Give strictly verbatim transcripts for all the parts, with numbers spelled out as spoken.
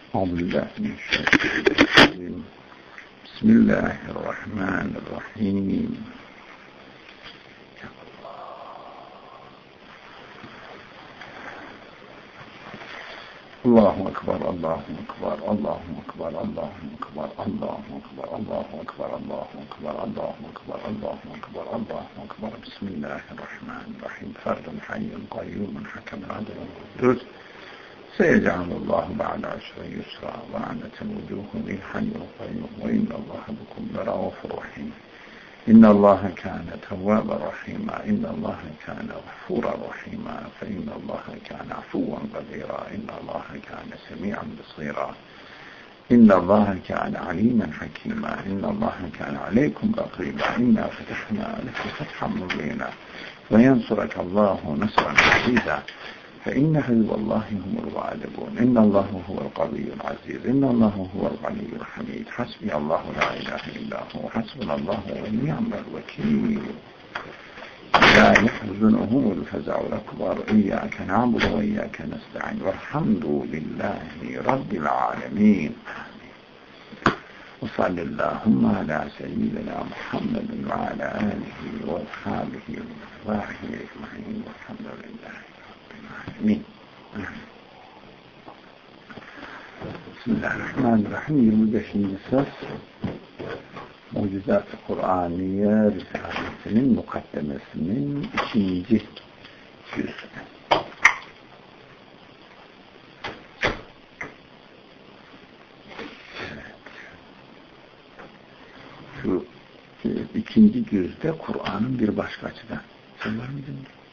Bismillahirrahmanirrahim. Bismillahirrahmanirrahim. Allahu Ekber, Allahu Ekber, Allahu Ekber, Allahu Ekber, Allahu Ekber, Allahu Ekber, Allahu Ekber, Allahu Ekber, Allahu Ekber, Allahu Ekber. Bismillahirrahmanirrahim. Ferdun hayyun kayyumun hakemun adilun kudüs. سيجعل الله بعد عسر يسرا وعنت الوجوه للحي القيوم وإن الله بكم لرؤوف رحيم إن الله كان توابا رحيما إن الله كان غفورا رحيما فإن الله كان عفوا قديرا إن الله كان سميعا بصيرا إن الله كان عليما حكيما إن الله كان عليكم رقيبا إنا فتحنا لك فتحا مبينا وينصرك الله نصرا عزيزا فإن حزب الله هم الغالبون إن الله هو القوي العزيز إن الله هو الغني الحميد حسبي الله لا إله إلا هو حسبنا الله ونعم الوكيل لا يحزنهم الفزع الأكبر إياك نعبد وإياك نستعين والحمد لله رب العالمين وصل اللهم على سيدنا محمد وعلى آله وأصحابه وأتباعه أجمعين والحمد لله Amin. Bismillahirrahmanirrahim. yirmi beşinci söz Mucizat-ı Kur'aniye Risalesi'nin mukaddemesinin ikinci cüzü. Evet. Şu e, ikinci cüzde Kur'an'ın bir başka açıdan. Sen var mıydın?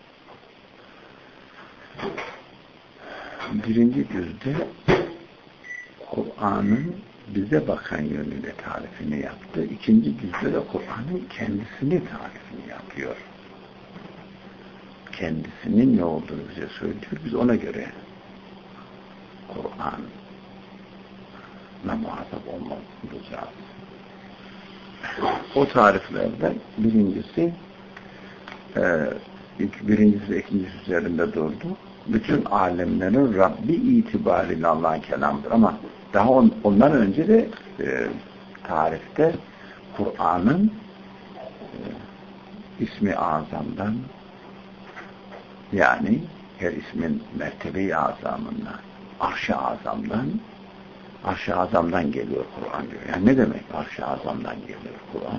Birinci cüzde Kur'an'ın bize bakan yönüyle tarifini yaptı. İkinci cüzde de Kur'an'ın kendisini tarifini yapıyor. Kendisinin ne olduğunu bize söylüyor. Biz ona göre Kur'an'la muhatap olacağız. O tariflerden birincisi e, ilk birincisi ve ikincisi üzerinde durdu. Bütün alemlerin Rabbi itibariyle Allah'ın kelamıdır. Ama daha on, ondan önce de e, tarifte Kur'an'ın e, ismi azamdan yani her ismin mertebe-i azamından arş-ı azamdan arş-ı azamdan geliyor Kur'an diyor. Yani ne demek arş-ı azamdan geliyor Kur'an?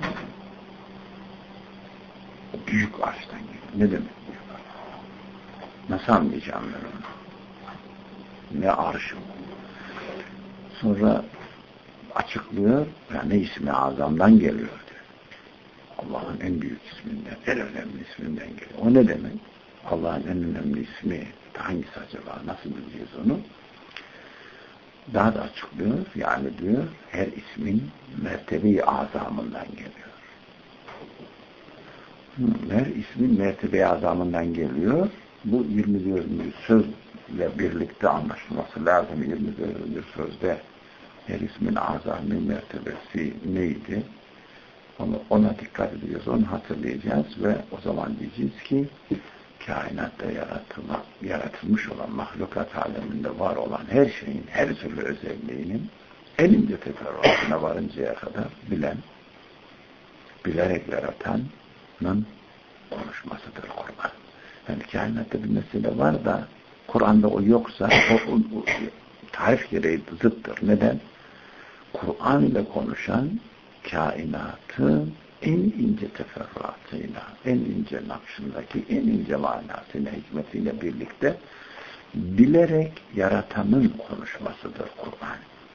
Büyük arştan geliyor. Ne demek? Nasıl anlayacağım ben onu? Ne arşım? Sonra açıklıyor, yani ismi azamdan geliyor diyor. Allah'ın en büyük isminden, en önemli isminden geliyor. O ne demek? Allah'ın en önemli ismi hangisi acaba? Nasıl bileceğiz onu? Daha da açıklıyor, yani diyor, her ismin mertebe-i azamından geliyor. Her ismin mertebe-i azamından geliyor. Bu yirmi dördüncü sözle birlikte anlaşılması lazım. yirmi dördüncü sözde her ismin azami mertebesi neydi? Onu, ona dikkat edeceğiz, onu hatırlayacağız ve o zaman diyeceğiz ki kainatta yaratılma, yaratılmış olan mahlukat aleminde var olan her şeyin, her türlü özelliğinin en ince teferruatına varıncaya kadar bilen, bilerek yaratanın konuşmasıdır Kur'an. Yani kainatta bir mesele var da Kur'an'da o yoksa o, o, o tarif gereği zıttır. Neden? Kur'an ile konuşan kainatın en ince teferruatıyla, en ince nakşındaki en ince manasıyla, hikmetiyle birlikte bilerek yaratanın konuşmasıdır Kur'an.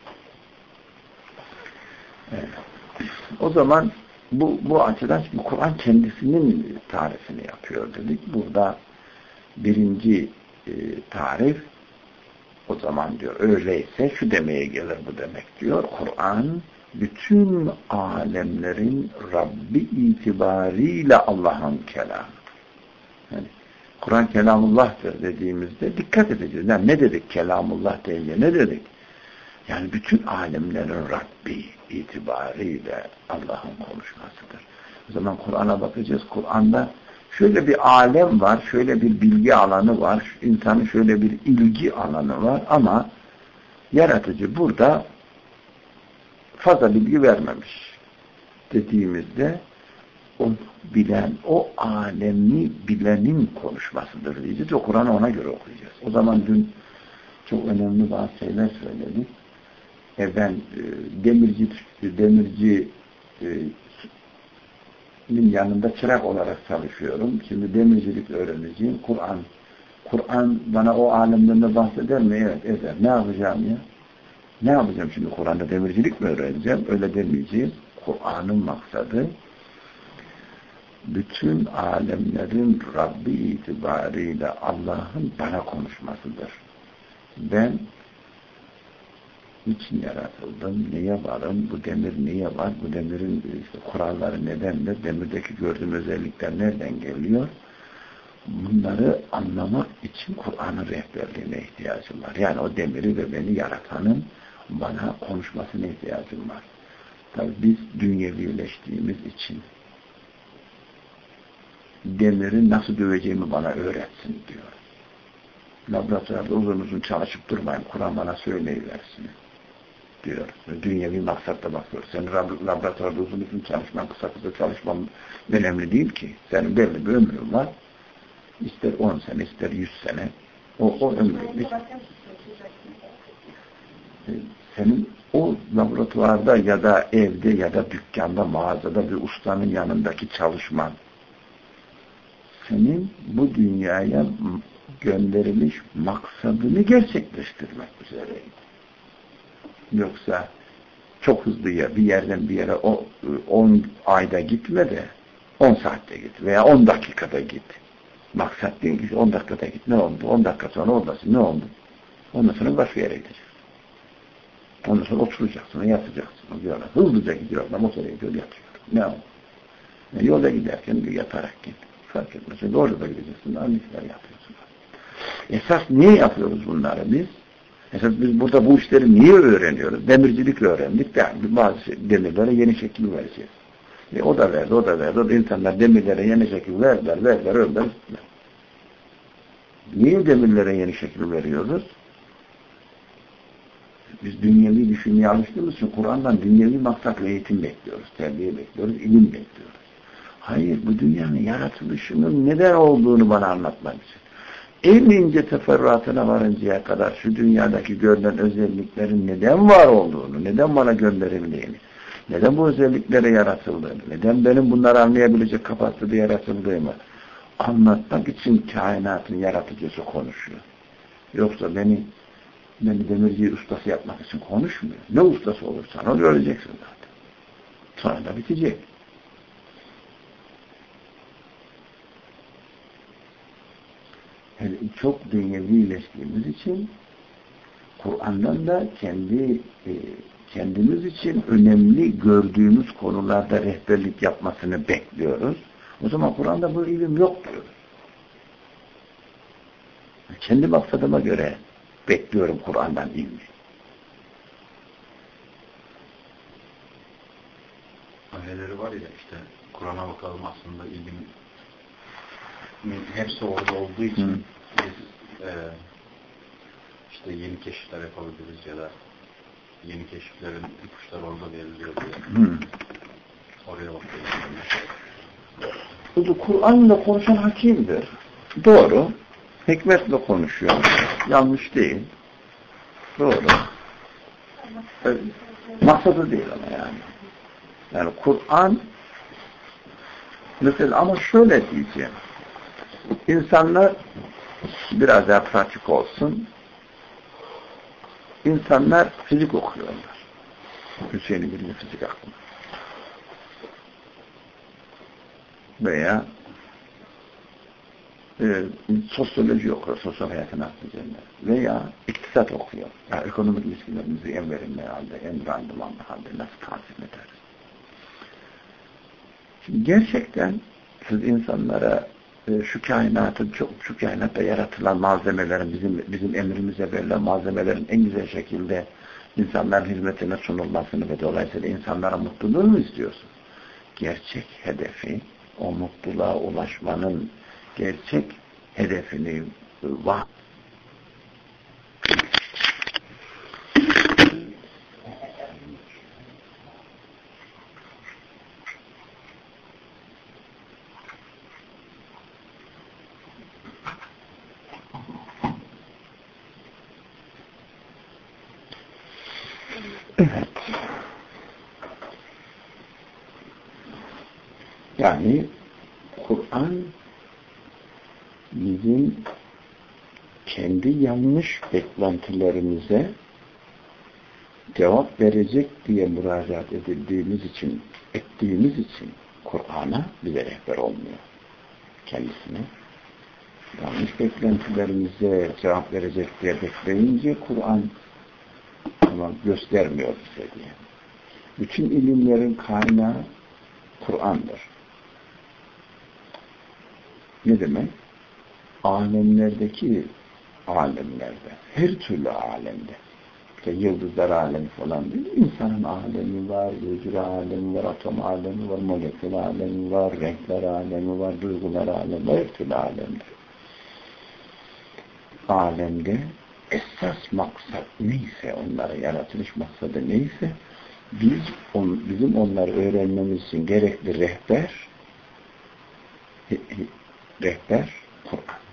Evet. O zaman Bu, bu açıdan şimdi Kur'an kendisinin tarifini yapıyor dedik. Burada birinci e, tarif o zaman diyor öyleyse şu demeye gelir bu demek diyor. Kur'an bütün alemlerin Rabbi itibariyle Allah'ın kelamı. Yani Kur'an kelamullah'tır dediğimizde dikkat edeceğiz. Yani ne dedik kelamullah deyince ne dedik? Yani bütün alemlerin Rabbi itibariyle Allah'ın konuşmasıdır. O zaman Kur'an'a bakacağız. Kur'an'da şöyle bir alem var, şöyle bir bilgi alanı var, insanın şöyle bir ilgi alanı var ama Yaratıcı burada fazla bilgi vermemiş dediğimizde o bilen, o alemi bilenin konuşmasıdır diyeceğiz. O Kur'an'ı ona göre okuyacağız. O zaman dün çok önemli bazı şeyler söyledik. E ben e, demirci demirci e, yanında çırak olarak çalışıyorum. Şimdi demircilik öğreneceğim. Kur'an Kur'an bana o alemlerine bahseder mi? Evet eder. Ne yapacağım ya? Ne yapacağım şimdi Kur'an'da demircilik mi öğreneceğim? Öyle demeyeceğim. Kur'an'ın maksadı bütün alemlerin Rabbi itibariyle Allah'ın bana konuşmasıdır. Ben için yaratıldım, neye varım, bu demir niye var, bu demirin işte kuralları nedendir, demirdeki gördüğüm özellikler nereden geliyor? Bunları anlamak için Kur'an'ın rehberliğine ihtiyacım var. Yani o demiri ve beni yaratanın bana konuşmasına ihtiyacım var. Tabii biz dünyevileştiğimiz için demiri nasıl döveceğimi bana öğretsin diyor. Laboratuvarda uzun uzun çalışıp durmayın, Kur'an bana söyleyiversin diyor. Dünyevi maksatla bakıyor. Senin laboratuvarda uzun uzun çalışman, kısa kısa çalışman önemli değil ki. Senin belli bir ömrün var. İster on sene, ister yüz sene. O, o ömrün. Senin o laboratuvarda ya da evde ya da dükkanda, mağazada bir ustanın yanındaki çalışman senin bu dünyaya gönderilmiş maksadını gerçekleştirmek üzereydi. Yoksa çok hızlı ya bir yerden bir yere on ayda gitme de on saatte git veya on dakikada git. Maksat değil ki on dakikada git. Ne oldu? on dakika sonra oradasın. Ne oldu? Ondan sonra başka yere gideceksin. Ondan sonra oturacaksın, yatacaksın. Diyorlar. Hızlıca gidiyor. Motora gidiyor, yatıyor. Ne oldu? Yani yolda giderken bir yatarak git. Fark etmez. Çünkü orada da gideceksin. Aynı işler yapıyorsun. Esas niye yapıyoruz bunları biz? Esas biz burada bu işleri niye öğreniyoruz? Demircilik öğrendik. Yani bazı demirlere yeni şekil vereceğiz. E o da verdi, o da verdi. O da insanlar demirlere yeni şekil verdiler, verdiler, öldüler. Niye demirlere yeni şekil veriyoruz? Biz dünyevi düşünmeye alıştığımız için Kur'an'dan dünyevi maksatla eğitim bekliyoruz, terbiye bekliyoruz, ilim bekliyoruz. Hayır, bu dünyanın yaratılışının neden olduğunu bana anlatmak için. En ince teferruatına varıncaya kadar şu dünyadaki görülen özelliklerin neden var olduğunu, neden bana gönderildiğini, neden bu özelliklere yaratıldığını, neden benim bunları anlayabilecek kapasitede yaratıldığımı anlatmak için kainatın yaratıcısı konuşuyor. Yoksa beni beni demirci ustası yapmak için konuşmuyor. Ne ustası olursan onu göreceksin zaten. Sonra da bitecek. Yani çok dünyevileştiğimiz için Kur'an'dan da kendi e, kendimiz için önemli gördüğümüz konularda rehberlik yapmasını bekliyoruz. O zaman Kur'an'da bu ilim yok diyoruz. Kendi maksadıma göre bekliyorum Kur'an'dan ilmi. Ayeleri var ya işte Kur'an'a bakalım aslında ilmin hepsi orada olduğu için Hı. biz e, işte yeni keşifler yapabiliriz ya da yeni keşiflerin ipuçları orada veriliyor diye. Hı. Oraya bakıyoruz. Kur'an'la konuşan hakimdir. Doğru. Hikmetle konuşuyor. Yanlış değil. Doğru. Evet. Maksadı değil ama yani. Yani Kur'an mesela ama şöyle diyeceğim. İnsanlar biraz daha pratik olsun. İnsanlar fizik okuyorlar. Hüseyin'in birinci fizik aklına. Veya e, sosyoloji okuyor, sosyal hayatın aklı üzerine. Veya iktisat okuyor. Yani ekonomik ilişkilerimizi en verimli halde, en randımanlı halde nasıl tanzim ederiz? Şimdi gerçekten siz insanlara e, şu kainatın, çok, şu kainatta yaratılan malzemelerin, bizim bizim emrimize verilen malzemelerin en güzel şekilde insanların hizmetine sunulmasını ve dolayısıyla insanlara mutluluğunu mu istiyorsun? Gerçek hedefi, o mutluluğa ulaşmanın gerçek hedefini var. Evet. Yani Kur'an bizim kendi yanlış beklentilerimize cevap verecek diye müracaat edildiğimiz için, ettiğimiz için Kur'an'a bize rehber olmuyor. Kendisine yanlış beklentilerimize cevap verecek diye bekleyince Kur'an tamam göstermiyor bize diye. Bütün ilimlerin kaynağı Kur'an'dır. Ne demek? Alemlerdeki alemlerde, her türlü alemde, işte yıldızlar alemi falan değil, insanın alemi var, hücre alemi var, atom alemi var, molekül alemi var, renkler alemi var, duygular alemi var, her türlü alemde. Alemde esas maksat neyse, onlara yaratılış maksadı neyse, biz on, bizim onları öğrenmemiz için gerekli rehber, rehber Kur'an.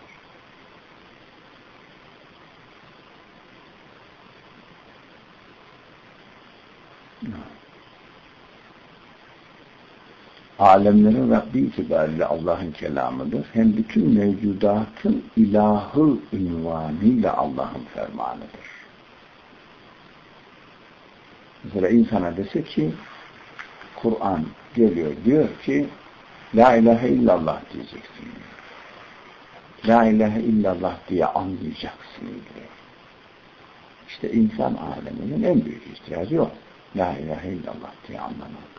Alemlerin Rabbi itibariyle Allah'ın kelamıdır. Hem bütün mevcudatın ilahı ünvanıyla Allah'ın fermanıdır. Mesela insana dese ki Kur'an geliyor diyor ki La ilahe illallah diyeceksin. La ilahe illallah diye anlayacaksın diyor. İşte insan aleminin en büyük ihtiyacı o. La ilahe illallah diye anlamak.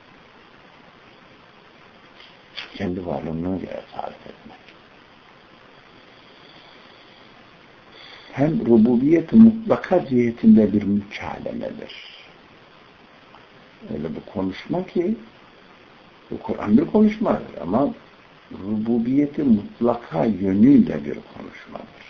Kendi varlığını göre tarif etmek. Hem rububiyet mutlaka cihetinde bir mükalemedir. Öyle bir konuşma ki bu Kur'an bir konuşmadır ama rububiyeti mutlaka yönüyle bir konuşmadır.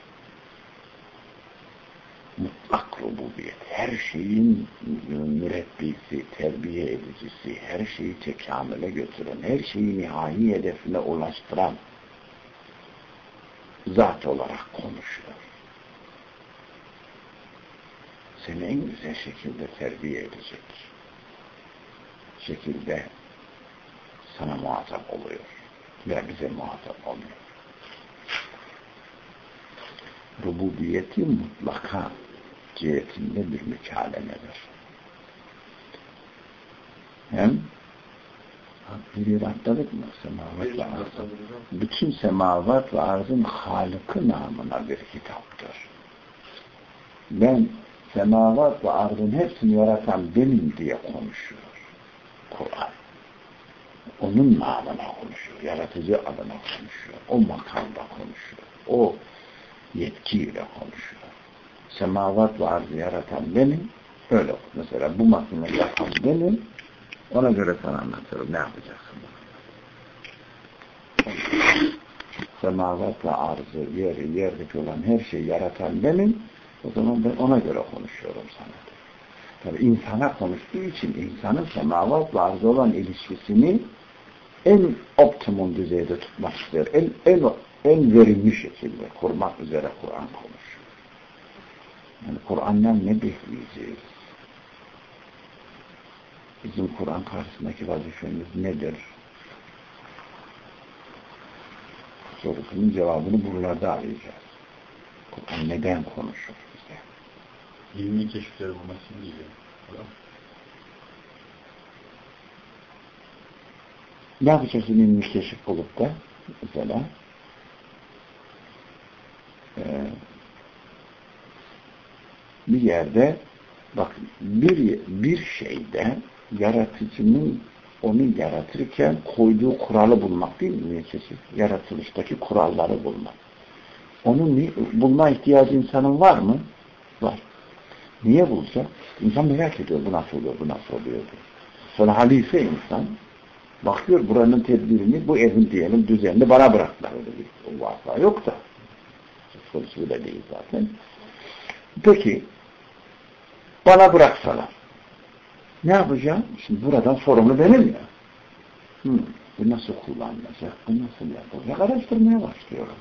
Mutlak rububiyet, her şeyin mürebbisi, terbiye edicisi, her şeyi tekamüle götüren, her şeyi nihai hedefine ulaştıran zat olarak konuşuyor. Seni en güzel şekilde terbiye edecek şekilde sana muhatap oluyor ve bize muhatap oluyor. Rububiyeti mutlaka cihetinde bir mükalemedir. Hem bir atladık mı? Semavat ve arz. Bütün semavat ve arzın Halık'ı namına bir hitaptır. Ben semavat ve arzın hepsini yaratan benim diye konuşuyor Kur'an. Onun namına konuşuyor. Yaratıcı adına konuşuyor. O makamda konuşuyor. O yetkiyle konuşuyor. Semavat ve arzı yaratan benim. Öyle. Mesela bu makineyi yapan benim. Ona göre sana anlatırım. Ne yapacaksın? Semavat ve arzı, yeri, yerdeki olan her şeyi yaratan benim. O zaman ben ona göre konuşuyorum sana. Tabii insana konuştuğu için insanın semavat ve arzı olan ilişkisini en optimum düzeyde tutmak ister. En, en, en verimli şekilde kurmak üzere Kur'an konuşuyor. Yani Kur'an'dan ne bekleyeceğiz? Bizim Kur'an karşısındaki vazifemiz nedir? Sorusunun cevabını buralarda arayacağız. Kur'an neden konuşur bize? İlmi keşifleri bulmak için değil. Ne yapacaksın ilmi keşif bulup da mesela e, bir yerde bak bir, bir şeyde yaratıcının onu yaratırken koyduğu kuralı bulmak değil mi? Keşif? Yaratılıştaki kuralları bulmak. Onu bulma ihtiyacı insanın var mı? Var. Niye bulacak? İnsan merak ediyor. Bu nasıl oluyor? Bu nasıl oluyor? Sonra halife insan bakıyor buranın tedbirini bu evin diyelim düzenini bana bıraktılar. Öyle bir vaka yok da. Sonuçta bile değil zaten. Peki bana bıraksalar ne yapacağım? Şimdi buradan sorumlu benim ya. Hmm, bu nasıl kullanılacak? Bu nasıl yapılacak? Araştırmaya başlıyorum.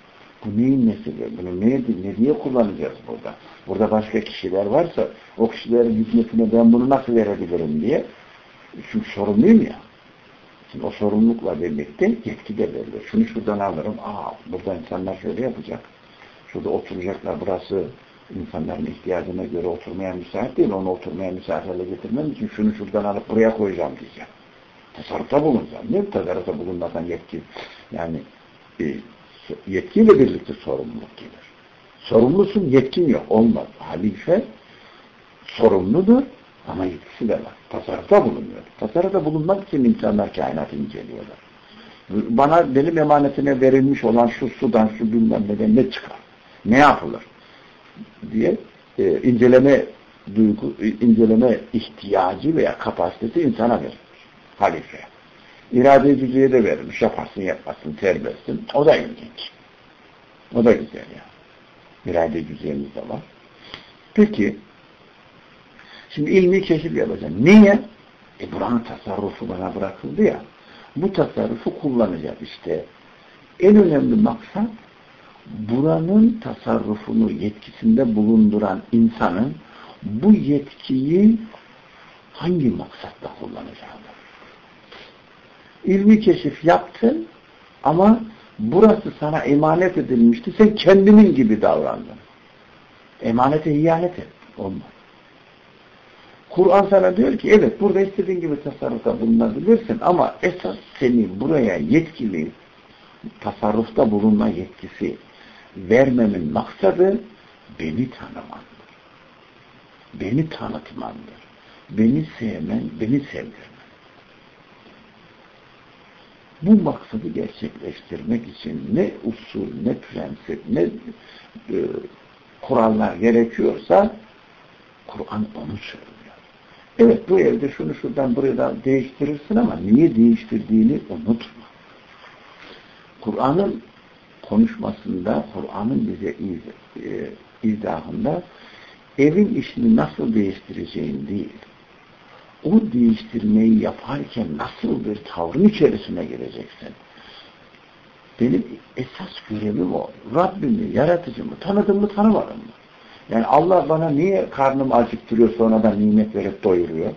Bu neyin nesi? Bunu ne, ne diye kullanacağız burada? Burada başka kişiler varsa o kişilerin hizmetine ben bunu nasıl verebilirim diye. Çünkü sorumluyum ya. Şimdi o sorumlulukla birlikte yetki de verilir. Şunu şuradan alırım. Aa, burada insanlar şöyle yapacak. Şurada oturacaklar. Burası insanların ihtiyacına göre oturmaya müsait değil. Onu oturmaya müsait hale getirmem için şunu şuradan alıp buraya koyacağım diyeceğim. Tasarrufta bulunacağım. Ne tasarrufta bulunmadan yetki? Yani e, yetkiyle birlikte sorumluluk gelir. Sorumlusun, yetkin yok. Olmaz. Halife sorumludur ama yetkisi de var. Tasarrufta bulunuyor. Tasarrufta bulunmak için insanlar kainatı inceliyorlar. Bana benim emanetine verilmiş olan şu sudan, şu bilmem neden ne çıkar? Ne yapılır? Diye e, inceleme duygu, inceleme ihtiyacı veya kapasitesi insana verilmiş. Halife. İrade-i cüz'iye de verilmiş. Yaparsın, yapmasın, serbestsin. O da ilginç. O da güzel yani. İrade-i cüz'iyemiz de var. Peki, şimdi ilmi keşif yapacağım. Niye? E buranın tasarrufu bana bırakıldı ya. Bu tasarrufu kullanacağız işte. En önemli maksat buranın tasarrufunu yetkisinde bulunduran insanın bu yetkiyi hangi maksatla kullanacağıdır. İlmi keşif yaptın ama burası sana emanet edilmişti. Sen kendinin gibi davrandın. Emanete ihanet et. Olmaz. Kur'an sana diyor ki evet burada istediğin gibi tasarrufta bulunabilirsin ama esas seni buraya yetkili tasarrufta bulunma yetkisi vermemin maksadı beni tanımandır. Beni tanıtmandır. Beni sevmen, beni sevdirmen. Bu maksadı gerçekleştirmek için ne usul, ne prensip, ne e, kurallar gerekiyorsa Kur'an onu söylüyor. Evet bu evde şunu şuradan buraya değiştirirsin ama niye değiştirdiğini unutma. Kur'an'ın konuşmasında, Kur'an'ın bize iz, e, izahında evin işini nasıl değiştireceğin değil, o değiştirmeyi yaparken nasıl bir tavrın içerisine gireceksin. Benim esas görevim o. Rabbimi, yaratıcımı tanıdım mı, tanımadım mı? Yani Allah bana niye karnım acıktırıyor sonradan nimet verip doyuruyor?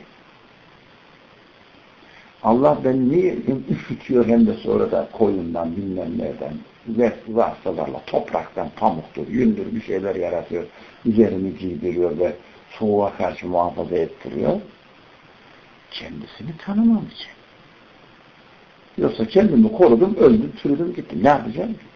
Allah beni niye üşütüyor hem de sonra da koyundan, bilmem nereden, vasıtalarla, topraktan, pamuktur, yündür bir şeyler yaratıyor, üzerimi giydiriyor ve soğuğa karşı muhafaza ettiriyor. Kendisini tanımam için. Yoksa kendimi korudum, öldüm, çürüdüm, gittim. Ne yapacağım ki?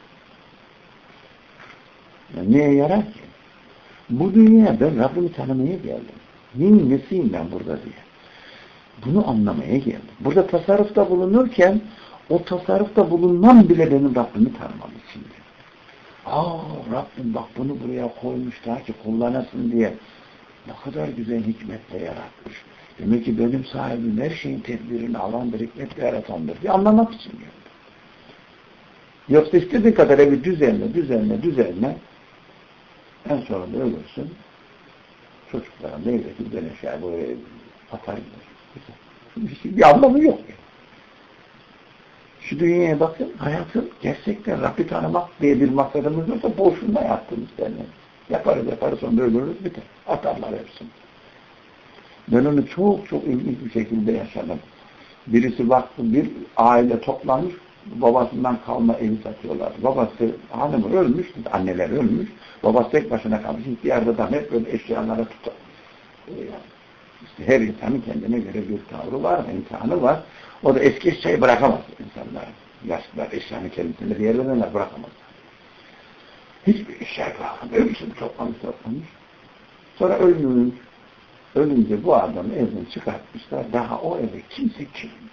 Yani neye yarar ki? Bu dünyaya ben Rabbimi tanımaya geldim. Neyin nesiyim ben burada diye. Bunu anlamaya geldim. Burada tasarrufta bulunurken o tasarrufta bulunmam bile benim Rabbimi tanımam içindi. Aa Rabbim bak bunu buraya koymuş daha ki kullanasın diye ne kadar güzel hikmetle yaratmış. Demek ki benim sahibim her şeyin tedbirini alandır, hikmetle yaratandır diye anlamak için geldim. Yoksa istediğin kadar evi düzenle, düzenle, düzenle en sonunda ölürsün. Çocuklara meyveti dönüşer böyle atar gider. Bir anlamı yok. Yani. Şu dünyaya bakın, hayatın gerçekten Rabbi tanımak diye bir maksadımız yoksa boşluğunda yaptığımız derler. Yaparız yaparız sonra ölürüz biter. Atarlar hepsini. Ben onu çok çok ilginç bir şekilde yaşadım. Birisi baktı bir aile toplanmış babasından kalma evi satıyorlar. Babası hanımı ölmüş, anneler ölmüş. Babası tek başına kalmış. Bir yerde de hep böyle eşyalara tutar. İşte her insanın kendine göre bir tavrı var, imtihanı var. O da eski eşyayı bırakamaz insanlar. Yaşlılar eşyanın kendisinde bir yerlerine bırakamaz. Hiçbir eşya bırakamaz. Ölmüşsün toplamış toplamış. Sonra ölmüş. Ölünce bu adamı evden çıkartmışlar. Daha o eve kimse girmiyor.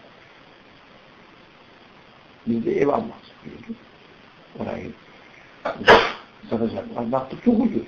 Biz de ev almak istiyorduk. Orayı satacaklar. Baktık çok ucuz.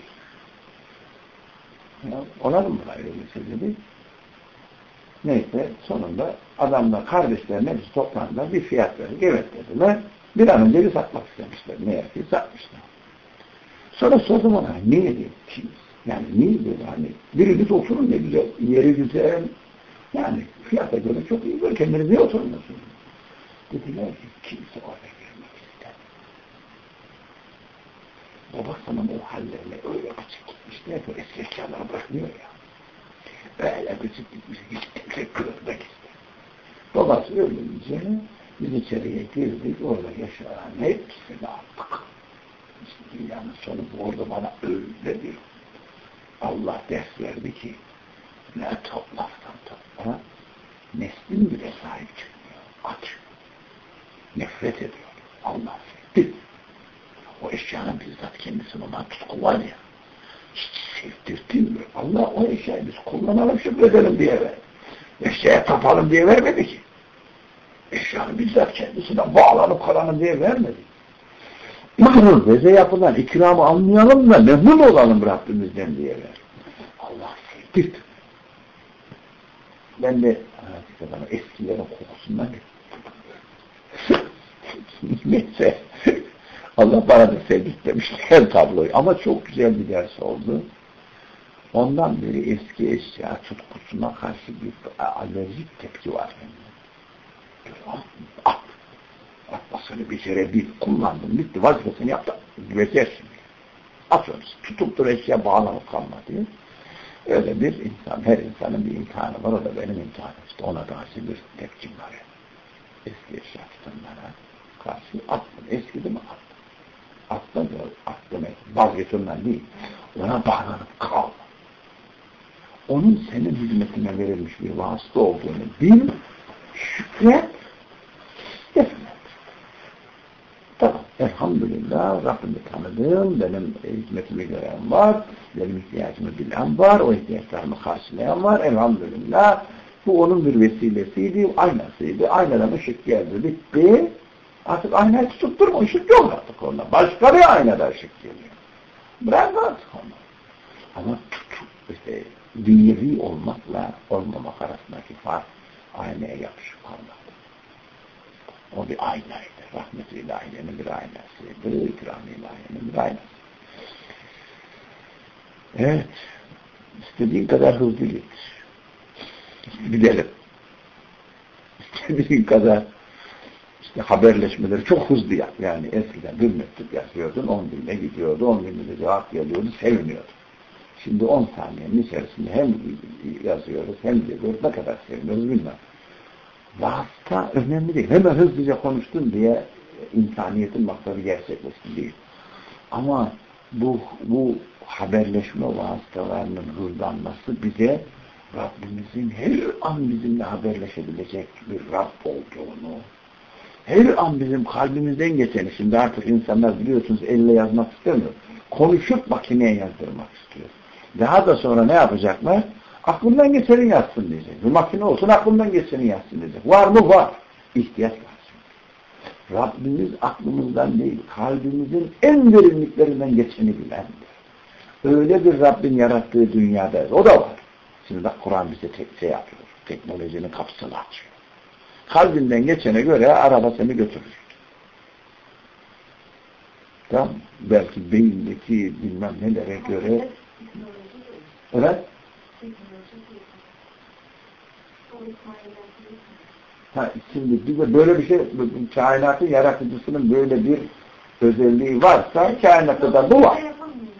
Ya, olalım mı öyle meseleleri? Neyse sonunda adamlar kardeşlerine hepsi toplandılar. Bir fiyat verdik. Evet dediler. Bir an önce bir satmak istemişler. Meğer ki satmışlar. Sonra sordum ona. Niye diye? Kim? Yani niye böyle hani? Biriniz oturun ne güzel. Yeri güzel. Yani fiyata göre çok iyi. Böyle kendiniz niye oturmuyorsunuz? Dediler ki kimse oraya girmek istemiyor. Babasının o hallerine öyle açık gitmişler ki eski eşyaları bırakmıyor ya. Böyle küçük gitmiş, hiç kimse kırılmak ister. Babası ölünce biz içeriye girdik, orada yaşayan hepsini aldık. İşte dünyanın sonu orada bana öyle bir Allah ders verdi ki ne toplarsan topla, neslin bile sahip çıkmıyor, aç. Nefret ediyor. Allah sevdi. O eşyanın bizzat kendisine olan tutku var ya, hiç sevdirtilmiyor. Allah o eşyayı biz kullanalım, şükredelim diye ver. Eşyaya tapalım diye vermedi ki. Eşyanın bizzat kendisine bağlanıp kalalım diye vermedi. Bize yapılan ikramı anlayalım da memnun olalım Rabbimizden diye ver. Allah sevdirdi. Ben de bana eskilerin kokusundan neyse Allah bana da sevdirtmemişler tabloyu ama çok güzel bir ders oldu. Ondan beri eski eşya tutkusuna karşı bir alerjik tepki var bende. At, atmasını bir kere bir kullandım, bitti, vazifesini yaptı, güvecersin. At onu, tutup da eşya bağlanıp kalma diye. Öyle bir insan, her insanın bir imtihanı var, o da benim imtihanım. İşte ona karşı bir tepkim var. Eski eşya tutanlara karşı attım, eskidi mi attım. Attım, attım, vazgeçimden değil, ona bağlanıp kalma. Onun senin hizmetine verilmiş bir vasıta olduğunu bil, şükret, defnet. Tamam, elhamdülillah Rabbimi tanıdım, benim hizmetimi gören var, benim ihtiyacımı bilen var, o ihtiyaçlarımı karşılayan var, elhamdülillah. Bu onun bir vesilesiydi, aynasıydı, aynadan ışık geldi, bitti. Artık aynayı tutup durma, ışık yok artık onda. Başka bir aynada ışık geliyor. Bırak artık onu. Ama tutup, işte, dünyevi olmakla olmamak arasındaki fark aynaya yapışıp kalmadı. O bir aynaydı. Rahmet-i ilahiyenin bir aynasıydı. İkram-ı ilahiyenin bir aynası. Evet. İstediğin kadar hızlı git. Gidelim. İstediğin kadar işte haberleşmeleri çok hızlı yap. Yani eskiden bir mektup yazıyordun, on günde gidiyordu, on günde cevap geliyordu, seviniyordu. Şimdi on saniyenin içerisinde hem yazıyoruz hem geliyoruz. Ne kadar seviniyoruz bilmem. Vasıta önemli değil. Hemen hızlıca konuştun diye insaniyetin maksadı gerçekleşti değil. Ama bu, bu haberleşme vasıtalarının hızlanması bize Rabbimizin her an bizimle haberleşebilecek bir Rab olduğunu, her an bizim kalbimizden geçeni, şimdi artık insanlar biliyorsunuz elle yazmak istemiyor. Konuşup makineye yazdırmak istiyor. Daha da sonra ne yapacaklar? Aklımdan geçeni yazsın diyecek. Bir makine olsun aklımdan geçeni yazsın diyecek. Var mı? Var. İhtiyaç var. Rabbimiz aklımızdan değil, kalbimizin en derinliklerinden geçeni bilendir. Öyle bir Rabbin yarattığı dünyadayız. O da var. Şimdi bak Kur'an bize tek şey yapıyor. Teknolojinin kapısını açıyor. Kalbinden geçene göre araba seni götürür. Tamam. Belki beyindeki bilmem nelere göre. Evet. Ha, şimdi bize böyle bir şey, kainatın yaratıcısının böyle bir özelliği varsa kainatta da bu var.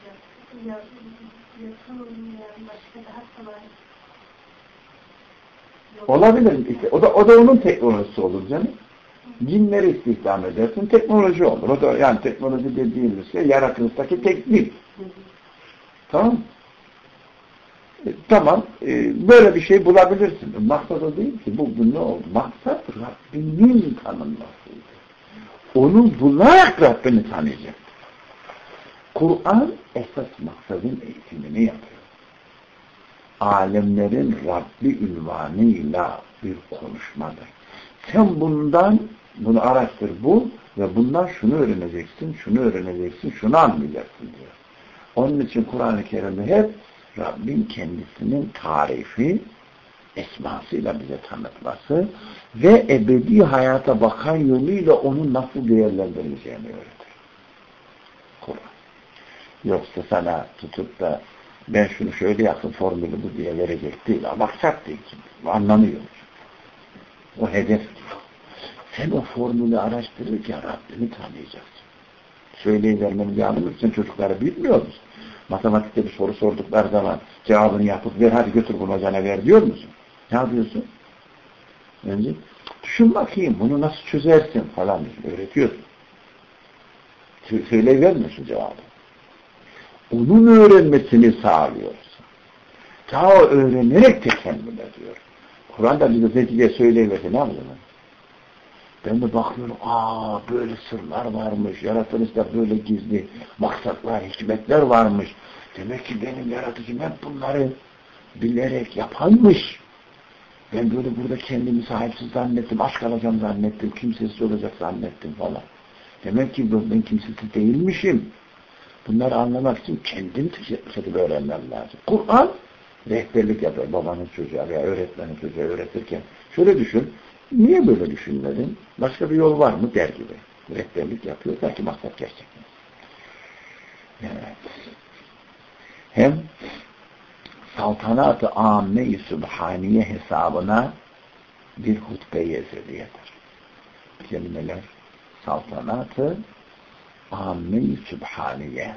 Olabilir. İşte, o da o da onun teknolojisi olur canım. Cinleri istihdam edersin, teknoloji olur. O da yani teknoloji dediğimiz şey yaratılıştaki teknik. Tamam. E, tamam. E, böyle bir şey bulabilirsin. Maksat o değil ki. Bu, bu ne oldu? Maksat Rabbinin tanınmasıydı. Onu bularak Rabbini tanıyacak. Kur'an esas maksadın eğitimini yapıyor. Alemlerin Rabbi ünvanıyla bir konuşmadır. Sen bundan bunu araştır bul ve bundan şunu öğreneceksin, şunu öğreneceksin, şunu anlayacaksın diyor. Onun için Kur'an-ı Kerim'de hep Rabbin kendisinin tarifi, esmasıyla bize tanıtması ve ebedi hayata bakan yoluyla onu nasıl değerlendireceğini öğretir. Kur'an. Yoksa sana tutup da ben şunu şöyle yaptım formülü bu diye verecek değil. Maksat değil ki. Anlamıyor. O hedef değil. Sen o formülü araştırırken Rabbini tanıyacaksın. söyleyivermeniz yardımcı. Sen çocukları bilmiyor musun? Matematikte bir soru sordukları zaman cevabını yapıp ver, hadi götür bunu hocana ver diyor musun? Ne yapıyorsun? Önce düşün bakayım bunu nasıl çözersin falan öğretiyorsun. Söyleyivermiyorsun cevabı. Onun öğrenmesini sağlıyorsun. Ta o öğrenerek tekemmül ediyor. Kur'an'da bize netice söyleyiverse ne yapalım? Ben de bakıyorum, aa böyle sırlar varmış, yaratılışta böyle gizli maksatlar, hikmetler varmış. Demek ki benim yaratıcım hep bunları bilerek yapanmış. Ben böyle burada kendimi sahipsiz zannettim, aşk alacağım zannettim, kimsesiz olacak zannettim falan. Demek ki ben kimsesiz değilmişim. Bunları anlamak için kendim tecrübe öğrenmem lazım. Kur'an rehberlik yapıyor babanın çocuğa veya öğretmenin çocuğa öğretirken. Şöyle düşün, niye böyle düşünmedin? Başka bir yol var mı der gibi. Rehberlik yapıyor, belki maksat gerçekten. Evet. Hem saltanat-ı âmme-i sübhaniye hesabına bir hutbe-i ezeliyedir. Kelimeler saltanat-ı âmme-i sübhaniye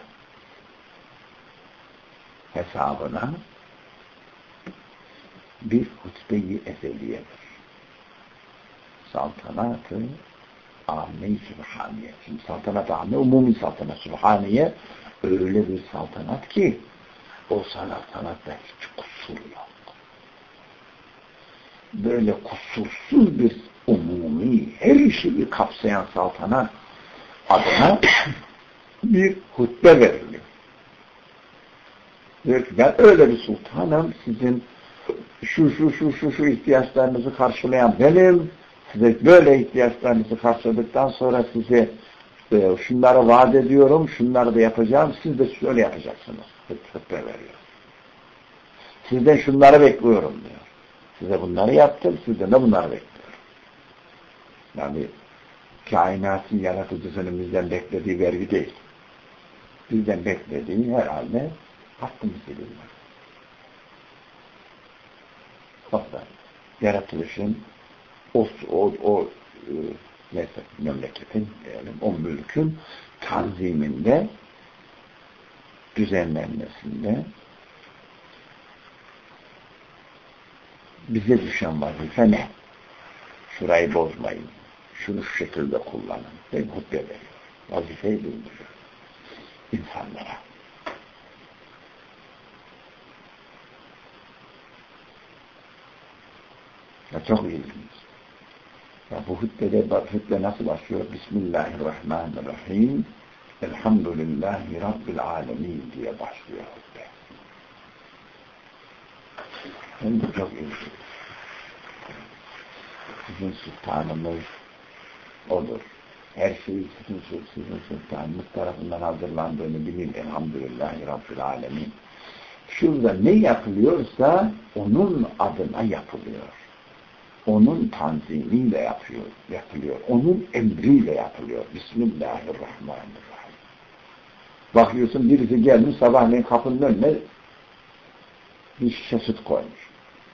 hesabına bir hutbe-i ezeliyedir. Saltanat-ı âmme-i sübhaniye. Şimdi saltanat-ı âmme, umumi saltanat sübhaniye öyle bir saltanat ki o sanatta hiç kusur yok. Böyle kusursuz bir umumi, her şeyi kapsayan saltanat adına bir hutbe veriliyor. Diyor ki ben öyle bir sultanım, sizin şu şu şu şu şu ihtiyaçlarınızı karşılayan benim, size böyle ihtiyaçlarınızı karşıladıktan sonra size e, şunları vaat ediyorum, şunları da yapacağım, siz de şöyle yapacaksınız. Hutbe veriyor. Sizden şunları bekliyorum diyor. Size bunları yaptım, sizden de bunları bekliyorum. Yani kainatın yaratıcısının bizden beklediği vergi değil. Bizden beklediği herhalde hakkımızı bilmek. Hatta yaratılışın o, o, o e, neyse, memleketin, diyelim, o mülkün tanziminde, düzenlenmesinde bize düşen vazife ne? Şurayı bozmayın. Şunu şu şekilde kullanın. Ve hutbe veriyor. Vazifeyi bildiriyor. İnsanlara. Ya çok ilginç. Ya bu hutbede, hutbe nasıl başlıyor? Bismillahirrahmanirrahim. Elhamdülillahi Rabbil alemin diye başlıyor hutbe. Hem de çok ilginç. Sizin sultanımız odur. Her şeyi sizin, sizin sultanımız tarafından hazırlandığını bilin. Elhamdülillahi Rabbil alemin. Şurada ne yapılıyorsa onun adına yapılıyor. Onun tanzimiyle yapıyor, yapılıyor. Onun emriyle yapılıyor. Bismillahirrahmanirrahim. Bakıyorsun birisi gelmiş sabahleyin kapının önüne bir şişe süt koymuş.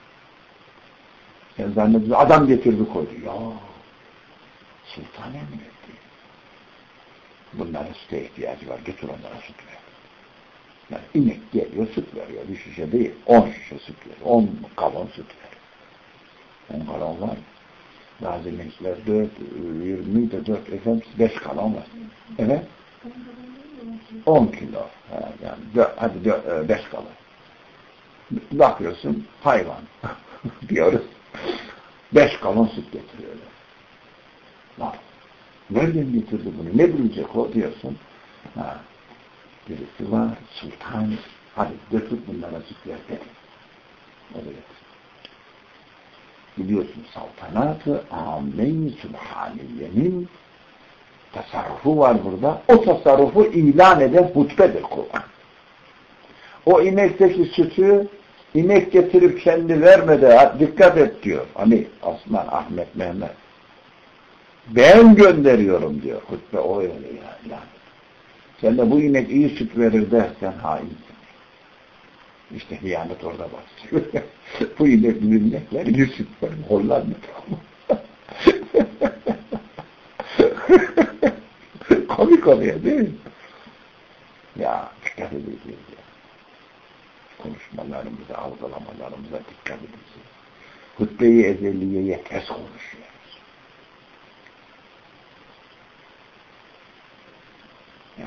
Sen zannediyorsun adam getirdi koydu. Ya sultan emretti. Bunların süte ihtiyacı var. Götür onlara süt ver. Yani inek geliyor süt veriyor. Bir şişe değil. On şişe süt veriyor. On galon süt veriyor. On galon var. Bazı inekler dört, yirmi de dört, efendim beş galon var. Evet. On kilo. Ha, yani dört, hadi dört, beş galon. Bakıyorsun hayvan diyoruz. Beş galon süt getiriyorlar. Bak. Nereden getirdi bunu? Ne bilecek o diyorsun. Ha. Birisi var, sultan. Hadi götür bunlara süt ver. Evet. Biliyorsun saltanat-ı âmme-i sübhaniyenin tasarrufu var burada. O tasarrufu ilan eden hutbedir Kur'an. O inekteki sütü inek getirip kendi vermedi. Dikkat et diyor. Hani Osman, Ahmet, Mehmet. Ben gönderiyorum diyor. Hutbe o öyle yani. Sen de bu inek iyi süt verir dersen hainsin. İşte hıyanet orada başlıyor. Bu inek inekler iyi süt verir. Hollanda tamam. Komik oraya değil mi? Ya dikkat edeceğiz ya. Konuşmalarımıza, algılamalarımıza dikkat edeceğiz. Hutbe-i ezeliyeye ters konuşuyoruz. Ya.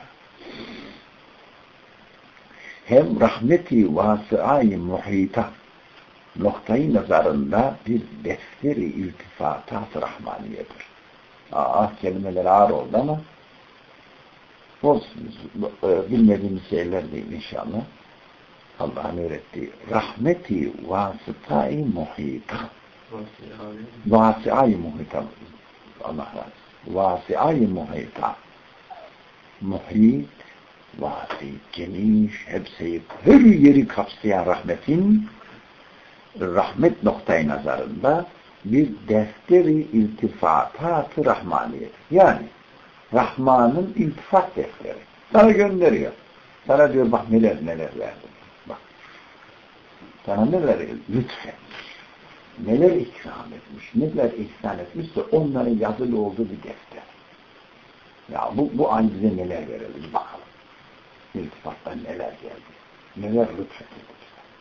Hem rahmeti vasıayı muhita noktayı nazarında bir defteri iltifatat rahmaniyedir. Aa, kelimeler ağır oldu ama olsun, bilmediğimiz şeyler değil inşallah. Allah'ın öğrettiği rahmeti vasıtayı muhita. Vasiayı muhita. Allah razı. Vasiayı muhita. Muhit, vasi, geniş, hepsi, her yeri kapsayan rahmetin rahmet noktayı nazarında bir defteri iltifatat-ı rahmaniyet. Yani Rahman'ın iltifat defteri. Sana gönderiyor. Sana diyor bak neler neler verdim. Bak. Sana neler lütfetmiş. Neler ikram etmiş. Neler ihsan etmişse onların yazılı olduğu bir defter. Ya bu, bu an bize neler verelim bakalım. İltifattan neler geldi. Neler lütfetmiş.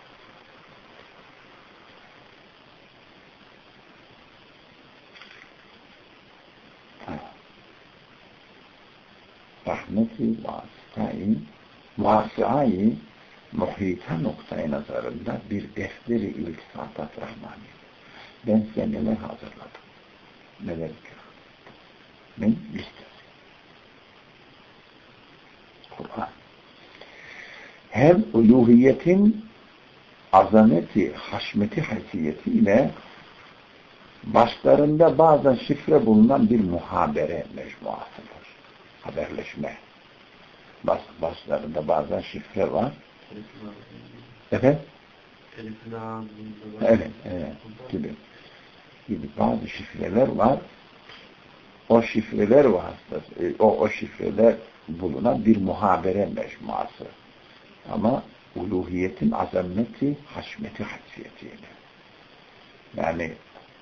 Rahmeti vasıtayı vasıayı muhita noktayı nazarında bir defteri iltifatat rahmani. Ben size neler hazırladım? Neler ikram? Ben listesi. Kur'an. Hem uluhiyetin azameti, haşmeti haysiyetiyle başlarında bazen şifre bulunan bir muhabere mecmuasıdır. Haberleşme. Bas, başlarında bazen şifre var. Efendim? Evet, evet. Gibi. Gibi bazı şifreler var. O şifreler vasıtası, o, o şifreler bulunan bir muhabere mecmuası. Ama uluhiyetin azameti, haşmeti haysiyetiyle. Yani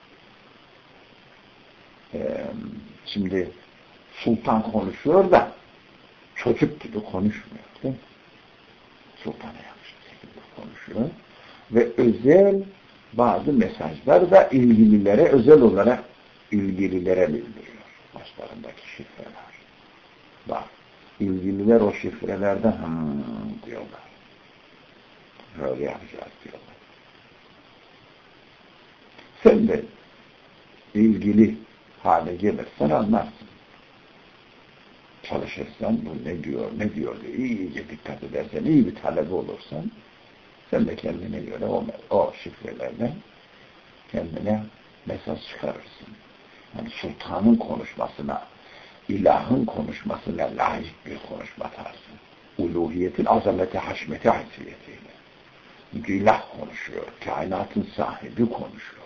e, şimdi sultan konuşuyor da çocuk gibi konuşmuyor. Değil mi? Sultana yakışır şekilde konuşuyor. Ve özel bazı mesajlar da ilgililere özel olarak ilgililere bildiriyor. Başlarındaki şifreler. Bak, ilgililer o şifrelerden hımm diyorlar. Böyle yapacağız diyorlar. Sen de ilgili hale gelirsen anlarsın. Çalışırsan bu ne diyor, ne diyor diye iyice dikkat edersen, iyi bir talebe olursan sen de kendine göre o, o şifrelerden kendine mesaj çıkarırsın. Yani sultanın konuşmasına, ilahın konuşmasına layık bir konuşma tarzı. Uluhiyetin azameti, haşmeti haysiyetiyle. Çünkü ilah konuşuyor, kainatın sahibi konuşuyor.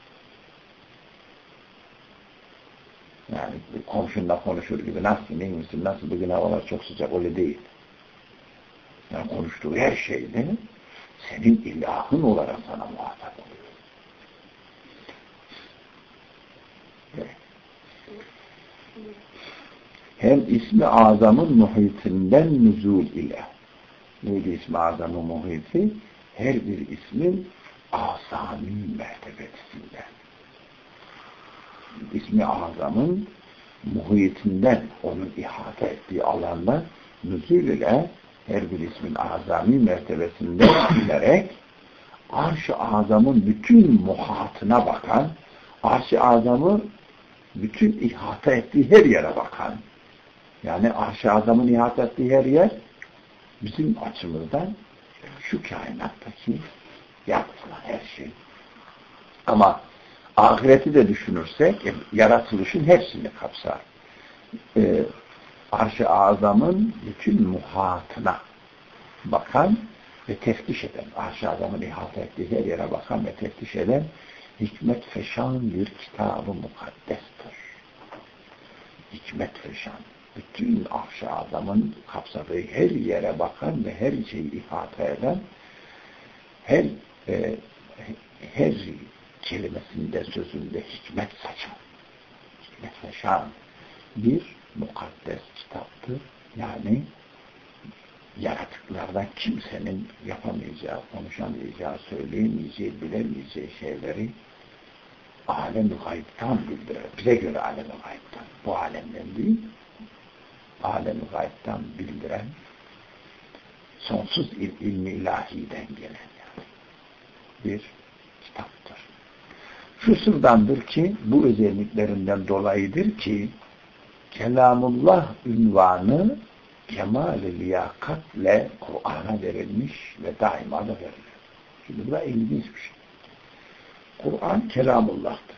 Yani komşunla konuşur gibi nasılsın, iyi misin, nasıl bugün havalar çok sıcak, öyle değil. Yani konuştuğu her şeyde senin ilahın olarak sana muhatap oluyor. Evet. Hem ismi azamın muhitinden nüzul ile. Neydi ismi azamın muhiti? Her bir ismin azami mertebesinden. İsmi azamın muhitinden, onun ihata ettiği alanda nüzul ile her bir ismin azami mertebesinden bilerek arş-ı azamın bütün muhatına bakan, arş-ı azamı bütün ihata ettiği her yere bakan, yani arş-ı azamın ihata ettiği her yer bizim açımızdan şu kainattaki yapılan her şey. Ama ahireti de düşünürsek yaratılışın hepsini kapsar. Ee, arş-ı azamın bütün muhatına bakan ve teftiş eden, arş-ı azamın ihata ettiği her yere bakan ve teftiş eden hikmet feşan bir kitab-ı mukaddestir. Hikmet feşan. Bütün arş-ı azamın kapsadığı her yere bakan ve her şeyi ihata eden, her e, her kelimesinde, sözünde hikmet saçan, hikmet feşan, bir mukaddes kitaptır. Yani yaratıklardan kimsenin yapamayacağı, konuşamayacağı, söyleyemeyeceği, bilemeyeceği şeyleri alem-i gaybtan bildirir. Bize göre alem-i gaybtan. Bu alemden değil, alem-i gaybtan bildiren sonsuz il, ilmi ilahiden gelen yani bir kitaptır. Şu sırdandır ki bu özelliklerinden dolayıdır ki Kelamullah ünvanı kemal-i liyakatle Kur'an'a verilmiş ve daima da veriliyor. Şimdi bu da ilginç bir şey. Kur'an Kelamullah'tır.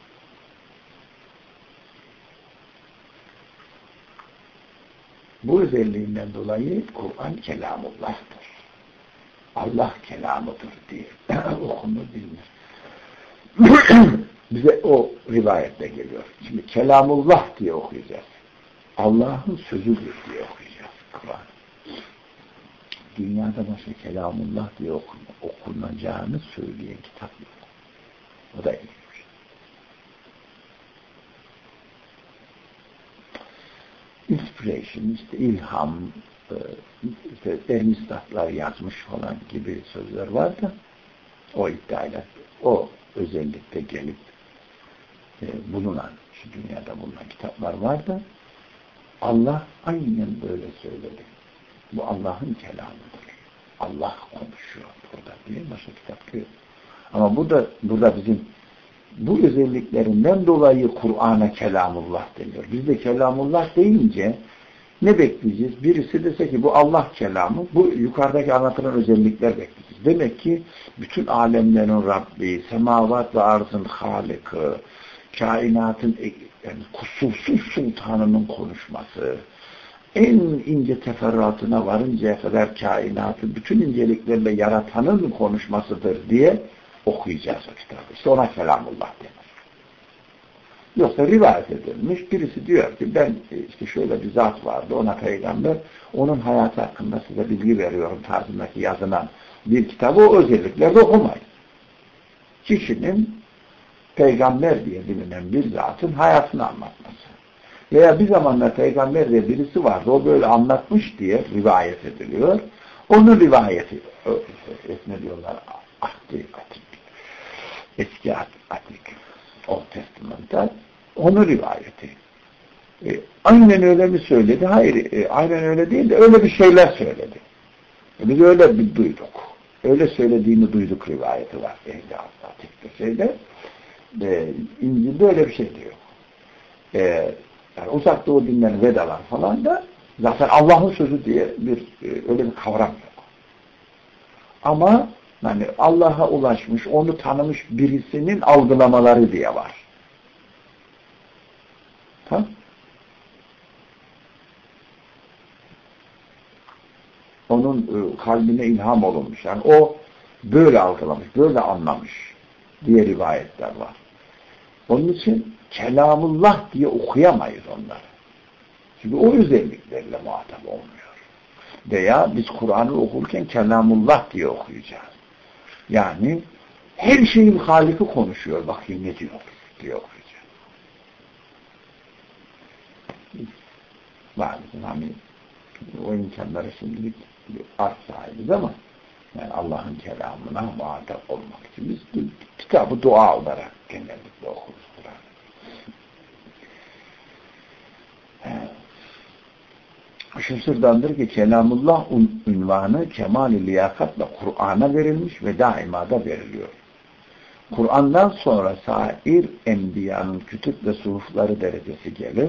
Bu özelliğinden dolayı Kur'an Kelamullah'tır. Allah kelamıdır diye okunur bilinir. Bize o rivayette geliyor. Şimdi Kelamullah diye okuyacağız. Allah'ın sözüdür diye okuyacağız Kur'an. Dünyada başka Kelamullah diye okunacağını söyleyen kitap yok. O da ilginç. Inspiration, işte ilham, işte dermistaklar yazmış falan gibi sözler var da o iddiayla, o özellikle gelip e, bulunan, şu dünyada bulunan kitaplar var da Allah aynen böyle söyledi. Bu Allah'ın kelamıdır. Allah konuşuyor burada diye başka kitap yok. Ama burada, burada bizim bu özelliklerinden dolayı Kur'an'a Kelamullah deniyor. Biz de Kelamullah deyince ne bekleyeceğiz? Birisi dese ki bu Allah kelamı, bu yukarıdaki anlatılan özellikler bekleyeceğiz. Demek ki bütün alemlerin Rabbi, semavat ve arzın Halık'ı, kainatın yani kusursuz sultanının konuşması, en ince teferruatına varıncaya kadar kainatı bütün inceliklerle yaratanın konuşmasıdır diye okuyacağız o kitabı. İşte ona Kelamullah denir. Yoksa rivayet edilmiş, birisi diyor ki ben işte şöyle bir zat vardı, ona peygamber, onun hayatı hakkında size bilgi veriyorum tarzındaki yazılan bir kitabı o özellikle okumayın. Kişinin peygamber diye bilinen bir zatın hayatını anlatması. Veya bir zamanlar peygamber diye birisi vardı, o böyle anlatmış diye rivayet ediliyor. Onun rivayeti, ne diyorlar, Ahdi Atik, eski Atik, Old Testament'ta, onun rivayeti. E, aynen öyle mi söyledi? Hayır, e, aynen öyle değil de öyle bir şeyler söyledi. E, biz öyle bir duyduk. Öyle söylediğini duyduk rivayeti var. Ehli Atik'te şeyde. E, İncil'de öyle bir şey diyor. E, yani Uzak Doğu dinleri Vedalar falan da zaten Allah'ın sözü diye bir e, öyle bir kavram yok. Ama yani Allah'a ulaşmış, onu tanımış birisinin algılamaları diye var. Ha? Onun e, kalbine ilham olunmuş. Yani o böyle algılamış, böyle anlamış diye rivayetler var. Onun için Kelamullah diye okuyamayız onları. Çünkü o özelliklerle muhatap olmuyor. Veya biz Kur'an'ı okurken Kelamullah diye okuyacağız. Yani her şeyin Halik'i konuşuyor. Bakayım ne diyor diye okuyacağız. Maalesef hani o imkanlara şimdilik az sahibiz ama yani Allah'ın kelamına muhatap olmak için biz kitabı dua olarak genellikle okuruz. Şu sırdandır ki Kelamullah ünvanı kemal-i liyakatla Kur'an'a verilmiş ve daima da veriliyor. Kur'an'dan sonra sair enbiyanın kütüp ve suhufları derecesi gelir.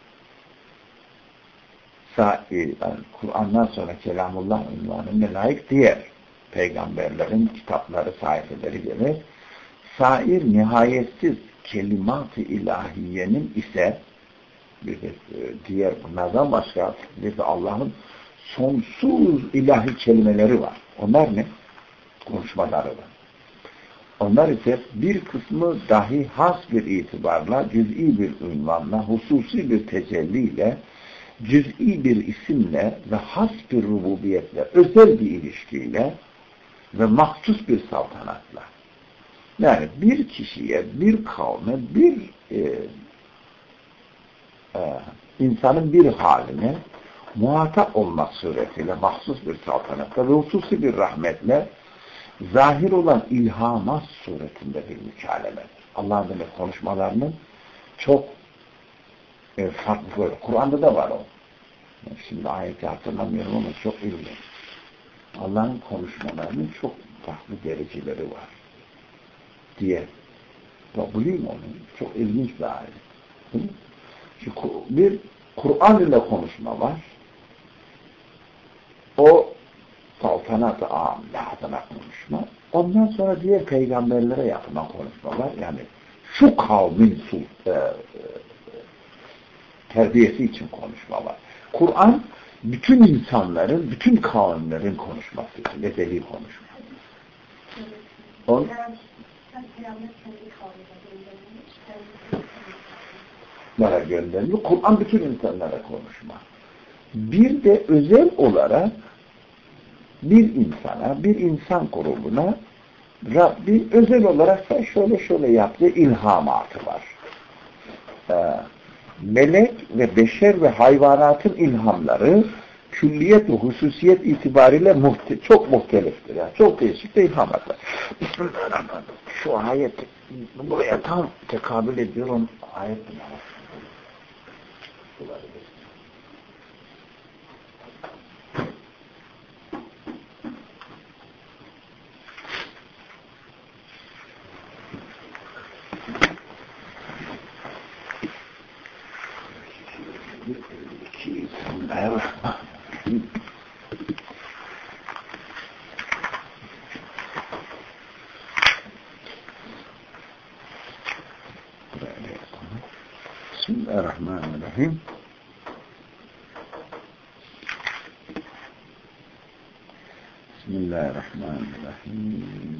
Sair, yani Kur'an'dan sonra Kelamullah ünvanına layık diğer peygamberlerin kitapları, sayfeleri gelir. Sair nihayetsiz kelimat-ı ilahiyenin ise bir de diğer bunlardan başka bir de Allah'ın sonsuz ilahi kelimeleri var. Onlar ne? Konuşmaları var. Onlar ise bir kısmı dahi has bir itibarla, cüz'i bir ünvanla, hususi bir tecelliyle, cüz'i bir isimle ve has bir rububiyetle, özel bir ilişkiyle ve mahsus bir saltanatla. Yani bir kişiye, bir kavme, bir e, e, insanın bir haline muhatap olmak suretiyle mahsus bir saltanatla ve hususi bir rahmetle zahir olan ilhamat suretinde bir mükalemedir. Allah'ın demek konuşmalarının çok e, farklı. Kur'an'da da var o. Şimdi ayeti hatırlamıyorum ama çok ilginç. Allah'ın konuşmalarının çok farklı dereceleri var diye. Bulayım onu. Çok ilginç bir ayet. Çünkü bir Kur'an ile konuşma var. O saltanat-ı âmle adına konuşma. Ondan sonra diğer peygamberlere yapılan konuşma var. Yani şu kavmin e, e, terbiyesi için konuşma var. Kur'an bütün insanların, bütün kavimlerin konuşması için ezeli konuşma. On, Nara gönderiliyor. Kur'an bütün insanlara konuşma. Bir de özel olarak bir insana, bir insan grubuna Rabbi özel olarak sen şöyle şöyle yaptığı ilhamatı var. Ee, melek ve beşer ve hayvanatın ilhamları külliyet ve hususiyet itibariyle muhte çok muhteliftir. Yani çok değişik de ilhamatlar. Bismillahirrahmanirrahim. Şu ayet buraya tam tekabül ediyorum. Ayet mi? Bismillahirrahmanirrahim. Bismillahirrahmanirrahim. Bismillahirrahmanirrahim.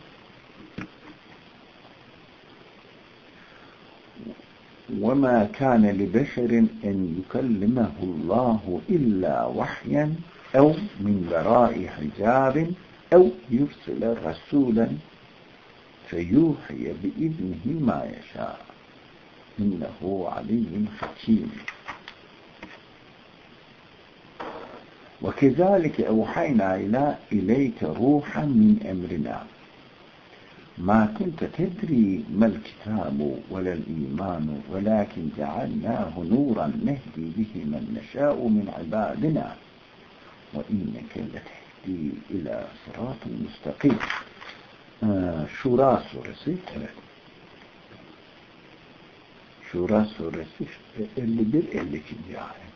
وَمَا كَانَ لِبَشَرٍ أَنْ يُكَلِّمَهُ اللّٰهُ إِلَّا وَحْيًا اَوْ مِنْ وَرَاءِ حِجَابٍ اَوْ يُرْسِلَ رَسُولًا فَيُوحِيَ بِإِذْنِهِ مَا يَشَاءُ إِنَّهُ عَلِيٌّ حَكِيمٌ وَكَذَلِكَ أَوْحَيْنَا إِلَيْكَ رُوحًا مِنْ أَمْرِنَا ما كنت تدري ما الكتاب ولا الإيمان ولكن جعلناه نورا نهدي به من نشاء من عبادنا وإنك لتهدي إلى صراط مستقيم. Şura suresi, evet. Şura suresi elli bir elli iki ayet.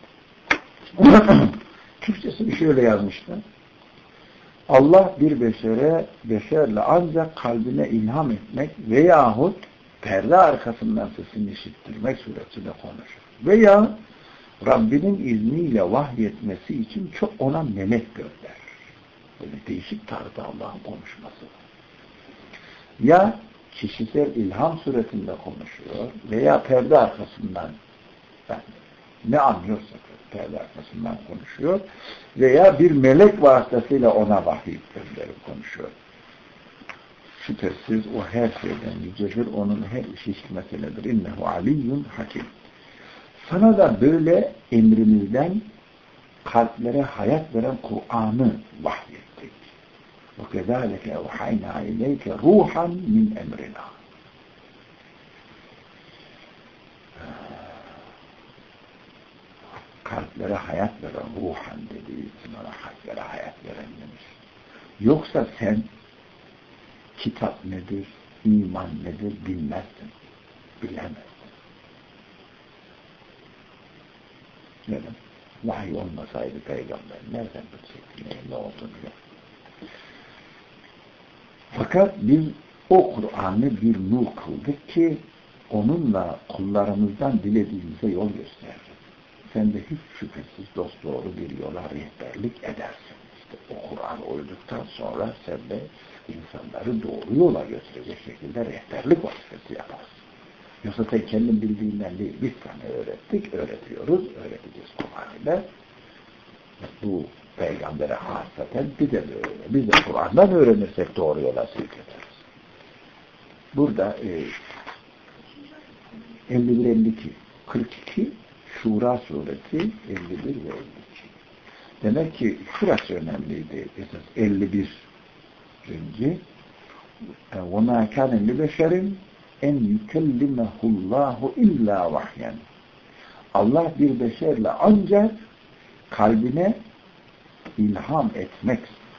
Türkçesini şöyle yazmışlar. Allah bir beşere, beşerle ancak kalbine ilham etmek veyahut perde arkasından sesini işittirmek suretiyle konuşur. Veya Rabbinin izniyle vahyetmesi için çok ona melek gönderir. Böyle değişik tarzda Allah'ın konuşması var. Ya kişisel ilham suretinde konuşuyor veya perde arkasından, yani ne anlıyorsak perde arkasından konuşuyor veya bir melek vasıtasıyla ona vahiy gönderip konuşuyor. Şüphesiz o her şeyden yücedir, onun her işi hikmetlidir. İnnehu aliyyun hakim. Sana da böyle emrimizden kalplere hayat veren Kur'an'ı vahyettik. وَكَذَٰلِكَ اَوْحَيْنَا اِلَيْكَ رُوحًا مِنْ اَمْرِنَا. Kalplere hayat veren ruhan dediği için ona kalplere hayat veren demiş. Yoksa sen kitap nedir, iman nedir bilmezsin, bilemezsin. Neden? Vahiy olmasaydı peygamber nereden bilecekti, neyin ne olduğunu yok. Fakat biz o Kur'an'ı bir nur kıldık ki onunla kullarımızdan dilediğimize yol gösterdik. Sen de hiç şüphesiz dosdoğru bir yola rehberlik edersin. İşte o Kur'an oyduktan sonra sen de insanları doğru yola götürecek şekilde rehberlik vazifesi yaparsın. Yoksa sen kendin bildiğinden değil, biz sana öğrettik, öğretiyoruz, öğreteceğiz Kur'an ile. Bu peygambere hasaten bir de böyle. Biz de Kur'an'dan öğrenirsek doğru yola sevk ederiz. Burada e, elli bir elli iki kırk iki Şura suresi elli bir ve elli iki. Demek ki şurası önemliydi. Esas elli bir. وَمَا كَانَ لِبَشَرٍ اَنْ يُكَلِّمَهُ اللّٰهُ اِلَّا وَحْيًا. Allah bir beşerle ancak kalbine ilham etmek.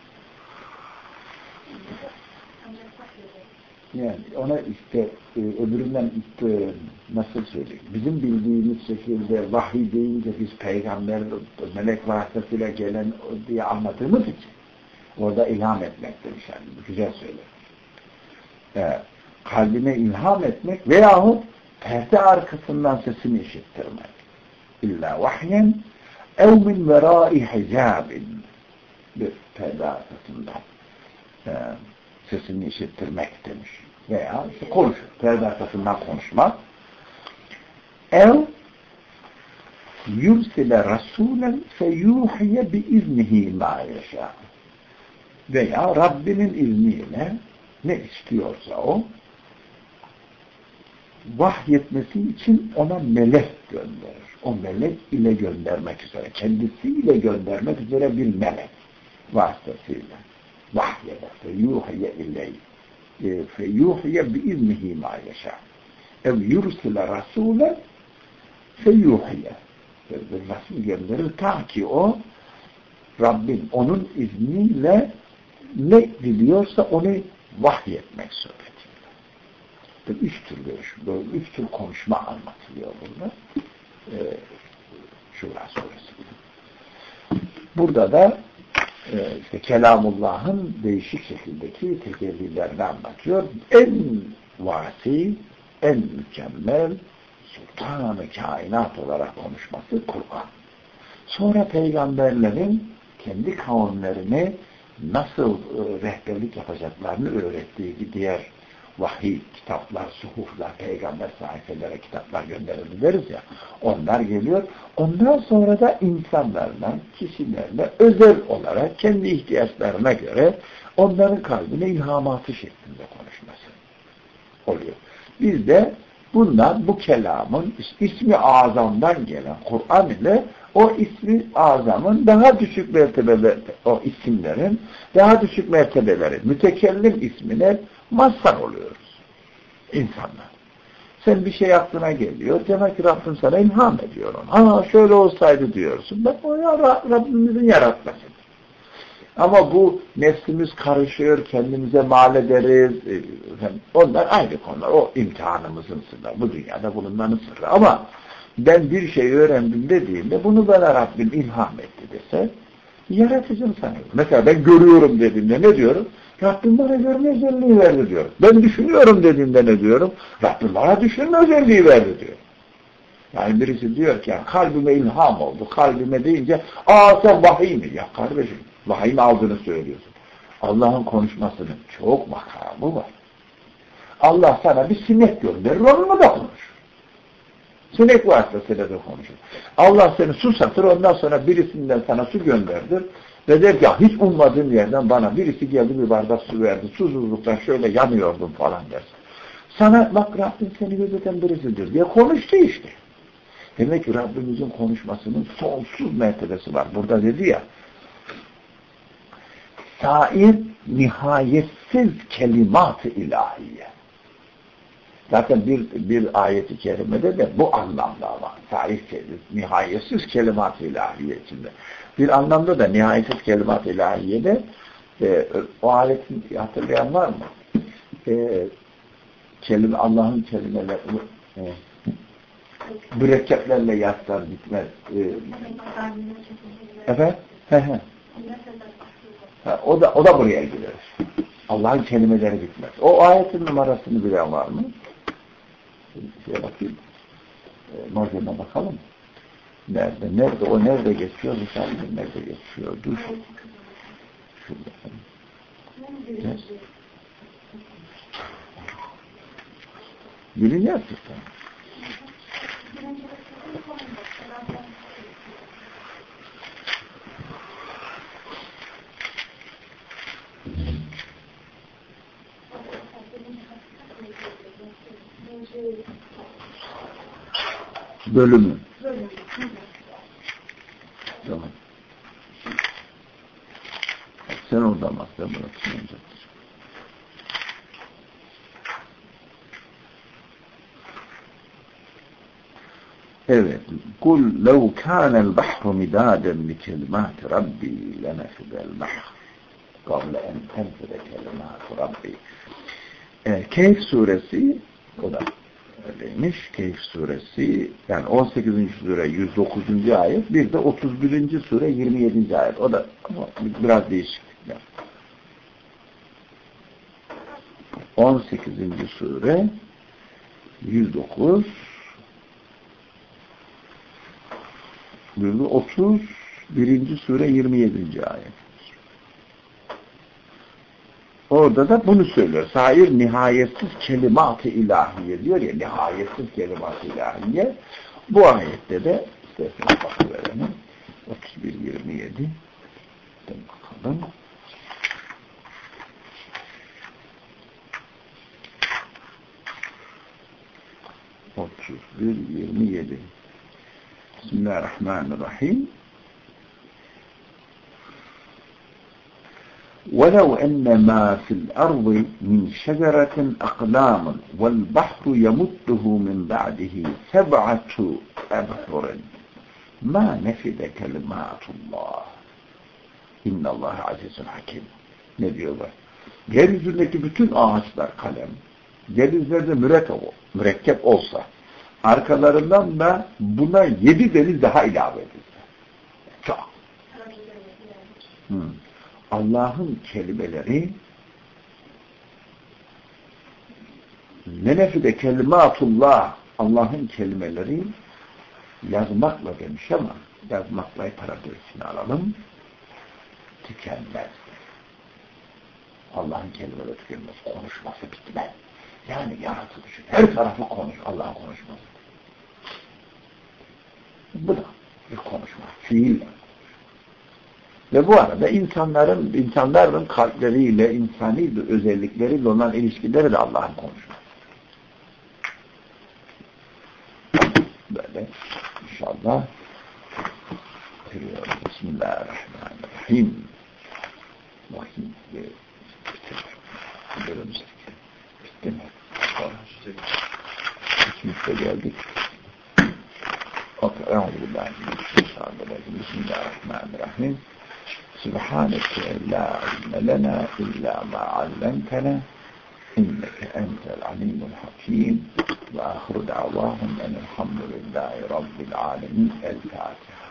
Yani ona işte e, öbüründen işte, nasıl söyleyeyim? Bizim bildiğimiz şekilde vahiy deyince biz peygamber, melek vasıtasıyla gelen diye anladığımız için orada ilham etmek demiş yani. Güzel söylemiş. Ee, kalbine ilham etmek veyahut perde arkasından sesini işittirmek. İlla vahyen ev min verai hicabin. Bir perde arkasından e, sesini işittirmek demiş. Veya işte konuşur. Perde arkasından konuşmak. Ev yursile rasulen feyuhiye biiznihi ma yeşâ. Veya Rabbinin izniyle ne istiyorsa o vahyetmesi için ona melek gönderir. O melek ile göndermek üzere, kendisiyle göndermek üzere bir melek vasıtasıyla vahyeder. Feyuhiye ileyh. Feyuhiye biiznihi ma yeşâ. Ev yursile rasûlen feyuhiye. Resul gönderir ta ki o Rabbin onun izniyle ne diliyorsa onu vahyetmek suretiyle. Üç tür görüş, böyle üç tür konuşma anlatılıyor burada. Ee, Şura suresinde. Burada da e, işte Kelamullah'ın değişik şekildeki tecellilerini anlatıyor. En vasi, en mükemmel, sultan-ı kainat olarak konuşması Kur'an. Sonra peygamberlerin kendi kavimlerine nasıl e, rehberlik yapacaklarını öğrettiği diğer vahiy, kitaplar, suhuflar, peygamber sahifelere kitaplar gönderildi deriz ya. Onlar geliyor. Ondan sonra da insanlarla, kişilerle özel olarak kendi ihtiyaçlarına göre onların kalbine ilhamatı şeklinde konuşması oluyor. Biz de bundan, bu kelamın ismi azamdan gelen Kur'an ile o ismi azamın daha düşük mertebeleri, o isimlerin daha düşük mertebeleri, mütekellim ismine mazhar oluyoruz. İnsanlar. Sen bir şey aklına geliyor, demek ki Rabbim sana ilham ediyor onu. Aa şöyle olsaydı diyorsun. Bak o ya Rabbimizin yaratması. Ama bu nefsimiz karışıyor, kendimize mal ederiz. Onlar ayrı konular. O imtihanımızın sırrı. Bu dünyada bulunmanın sırrı. Ama ben bir şey öğrendim dediğimde bunu bana Rabbim ilham etti dese yaratıcım sanıyorum. Mesela ben görüyorum dediğimde ne diyorum? Rabbim bana görme özelliği verdi diyorum. Ben düşünüyorum dediğimde ne diyorum? Rabbim bana düşünme özelliği verdi diyor. Yani birisi diyor ki ya, kalbime ilham oldu. Kalbime deyince aa sen vahiy mi? Ya kardeşim vahiy mi aldığını söylüyorsun. Allah'ın konuşmasının çok makamı var. Allah sana bir sinek gönderir onunla da konuş. Sinek vasıtasıyla da konuşur. Allah seni su satır ondan sonra birisinden sana su gönderdir. Ve der ki ya hiç ummadığım yerden bana birisi geldi bir bardak su verdi. Susuzluktan şöyle yanıyordum falan dersin. Sana bak Rabbim seni gözeten birisidir diye konuştu işte. Demek ki Rabbimizin konuşmasının sonsuz mertebesi var. Burada dedi ya sair nihayetsiz kelimat-ı ilahiye. Zaten bir, bir ayeti kerimede de bu anlamda var. Sair nihayetsiz kelimat-ı ilahiye içinde. Bir anlamda da nihayetsiz kelimat-ı ilahiyede e, o ayeti hatırlayan var mı? E, kelime, Allah'ın kelimeleri e, mürekkeplerle yazsan bitmez. E, efendim? He he. Ha, o da o da buraya girer. Allah'ın kelimeleri bitmez. O ayetin numarasını bilen var mı? Şöyle bakayım. E, Morgen'e bakalım. Nerede? Nerede? O nerede geçiyor? Mesela nerede geçiyor? Dur. Şurada. Evet. Birini yaptık sen. Bölümü. Evet. Kul lev kânel bahru midâden li kelimâti rabbi lenefidel bahr kavle en tenfide kelimâti rabbi. E, Kehf suresi, o da öyleymiş. Kehf suresi, yani on sekizinci sure yüz dokuzuncu ayet, bir de otuz birinci sure yirmi yedinci ayet. O da biraz değişiklikler. on sekizinci sure yüz dokuz, bir de otuz birinci sure yirmi yedinci ayet. Orada da bunu söylüyor. Sair nihayetsiz kelimat-ı ilahiye diyor ya, nihayetsiz kelimat-ı ilahiye. Bu ayette de isterseniz bakıverelim. otuz bir yirmi yedi. Bakalım. otuz bir yirmi yedi. Bismillahirrahmanirrahim. وَلَوْ أَنَّ مَا فِي الْأَرْضِ مِنْ شَجَرَةٍ أَقْلَامٌ وَالْبَحْرُ يَمُدُّهُ مِنْ بَعْدِهِ سَبْعَةُ أَبْحُرٍ مَا نَفِدَ كَلِمَاتُ اللّٰهِ اِنَّ اللّٰهَ عَزِيزٌ حَكِيمٌ. Ne diyorlar? Yeryüzündeki bütün ağaçlar kalem, yeryüzünde mürekkep, mürekkep olsa, arkalarından da buna yedi deniz daha ilave edilse. Çok. Hmm. Allah'ın kelimeleri nenefide kelimatullah, Allah'ın kelimeleri yazmakla demiş ama yazmakla parantezine alalım, tükenmez. Allah'ın kelimeleri tükenmez. Konuşması bitmez. Yani yaratılışı her tarafı konuş, Allah'ın konuşması. Bu da bir konuşma, fiil. Ve bu arada insanların, insanların kalpleriyle, insani özellikleriyle olan ilişkileri de Allah'ın konuşması. Böyle inşallah bitiriyoruz. Bismillahirrahmanirrahim. Bakayım. Bitirelim. Bitti mi? Üçümüzde geldik. Euzubillahimineşşeytanirracim. Bismillahirrahmanirrahim. Subhaneke la ilme lena illa ma allamtena inneke entel alimul hakim ve ahiru da'vahum enelhamdülillahi rabbil alemin. El Fatiha.